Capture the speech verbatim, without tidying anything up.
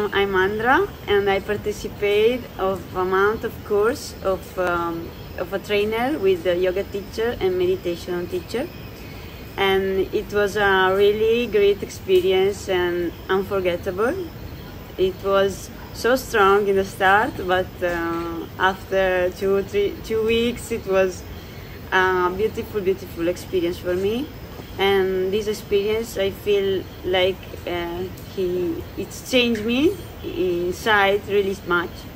um, I'm Andra, and I participate of a month of course of, um, of a trainer with a yoga teacher and meditation teacher. And it was a really great experience and unforgettable. It was so strong in the start, but uh, after two, three, two weeks, it was a beautiful, beautiful experience for me. And this experience, I feel like uh, he, it's changed me inside really much.